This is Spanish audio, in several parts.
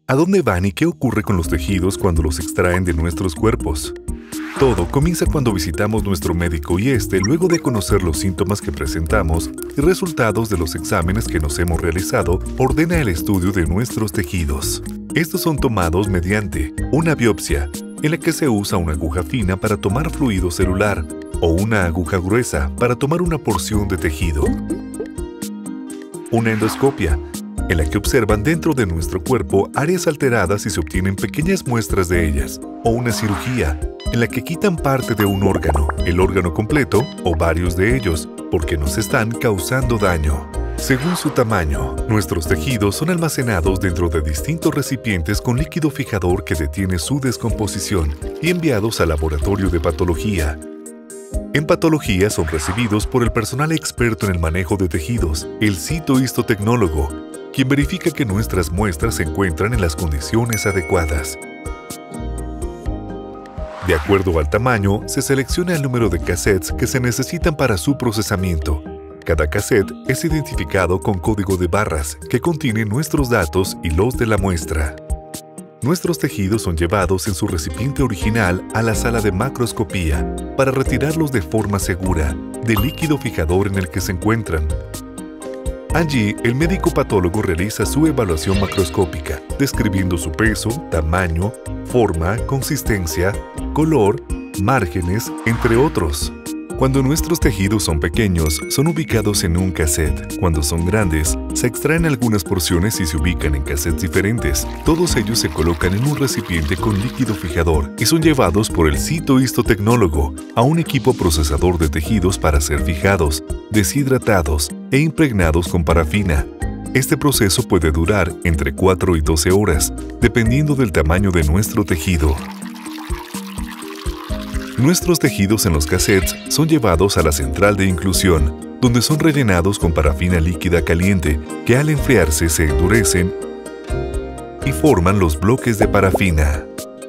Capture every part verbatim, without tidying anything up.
¿A dónde van y qué ocurre con los tejidos cuando los extraen de nuestros cuerpos? Todo comienza cuando visitamos nuestro médico y este, luego de conocer los síntomas que presentamos y resultados de los exámenes que nos hemos realizado, ordena el estudio de nuestros tejidos. Estos son tomados mediante una biopsia, en la que se usa una aguja fina para tomar fluido celular, o una aguja gruesa para tomar una porción de tejido. Una endoscopia, en la que observan dentro de nuestro cuerpo áreas alteradas y se obtienen pequeñas muestras de ellas. O una cirugía, en la que quitan parte de un órgano, el órgano completo o varios de ellos, porque nos están causando daño. Según su tamaño, nuestros tejidos son almacenados dentro de distintos recipientes con líquido fijador que detiene su descomposición y enviados al laboratorio de patología. En patología son recibidos por el personal experto en el manejo de tejidos, el citohistotecnólogo, quien verifica que nuestras muestras se encuentran en las condiciones adecuadas. De acuerdo al tamaño, se selecciona el número de cassettes que se necesitan para su procesamiento. Cada cassette es identificado con código de barras que contiene nuestros datos y los de la muestra. Nuestros tejidos son llevados en su recipiente original a la sala de macroscopía para retirarlos de forma segura del líquido fijador en el que se encuentran. Allí, el médico patólogo realiza su evaluación macroscópica, describiendo su peso, tamaño, forma, consistencia, color, márgenes, entre otros. Cuando nuestros tejidos son pequeños, son ubicados en un cassette. Cuando son grandes, se extraen algunas porciones y se ubican en cassettes diferentes. Todos ellos se colocan en un recipiente con líquido fijador y son llevados por el citohistotecnólogo a un equipo procesador de tejidos para ser fijados, deshidratados e impregnados con parafina. Este proceso puede durar entre cuatro y doce horas, dependiendo del tamaño de nuestro tejido. Nuestros tejidos en los cassettes son llevados a la central de inclusión, donde son rellenados con parafina líquida caliente, que al enfriarse se endurecen y forman los bloques de parafina.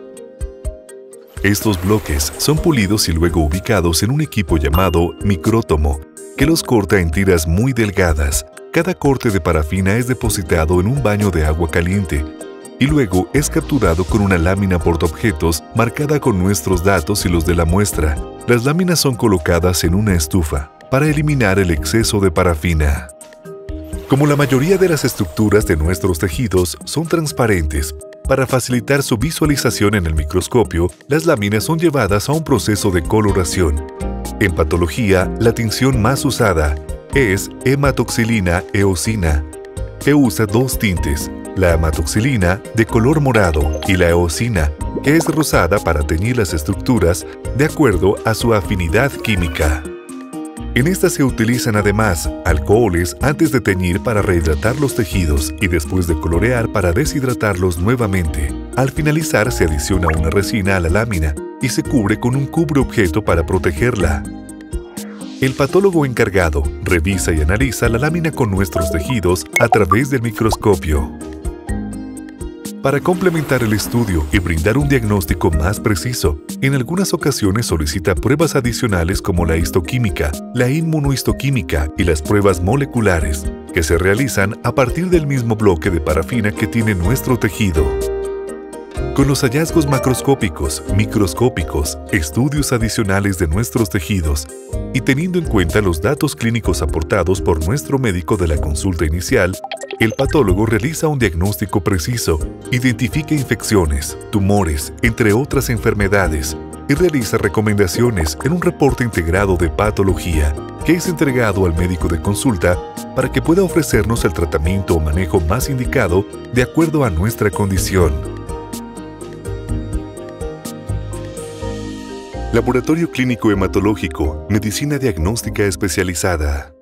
Estos bloques son pulidos y luego ubicados en un equipo llamado micrótomo, que los corta en tiras muy delgadas. Cada corte de parafina es depositado en un baño de agua caliente y luego es capturado con una lámina portaobjetos marcada con nuestros datos y los de la muestra. Las láminas son colocadas en una estufa para eliminar el exceso de parafina. Como la mayoría de las estructuras de nuestros tejidos son transparentes, para facilitar su visualización en el microscopio, las láminas son llevadas a un proceso de coloración. En patología, la tinción más usada es hematoxilina eosina, que usa dos tintes, la hematoxilina de color morado y la eosina, que es rosada para teñir las estructuras de acuerdo a su afinidad química. En esta se utilizan además alcoholes antes de teñir para rehidratar los tejidos y después de colorear para deshidratarlos nuevamente. Al finalizar se adiciona una resina a la lámina y se cubre con un cubreobjeto para protegerla. El patólogo encargado revisa y analiza la lámina con nuestros tejidos a través del microscopio. Para complementar el estudio y brindar un diagnóstico más preciso, en algunas ocasiones solicita pruebas adicionales como la histoquímica, la inmunohistoquímica y las pruebas moleculares, que se realizan a partir del mismo bloque de parafina que tiene nuestro tejido. Con los hallazgos macroscópicos, microscópicos, estudios adicionales de nuestros tejidos y teniendo en cuenta los datos clínicos aportados por nuestro médico de la consulta inicial, el patólogo realiza un diagnóstico preciso, identifica infecciones, tumores, entre otras enfermedades, y realiza recomendaciones en un reporte integrado de patología, que es entregado al médico de consulta para que pueda ofrecernos el tratamiento o manejo más indicado de acuerdo a nuestra condición. Laboratorio Clínico Hematológico, Medicina Diagnóstica Especializada.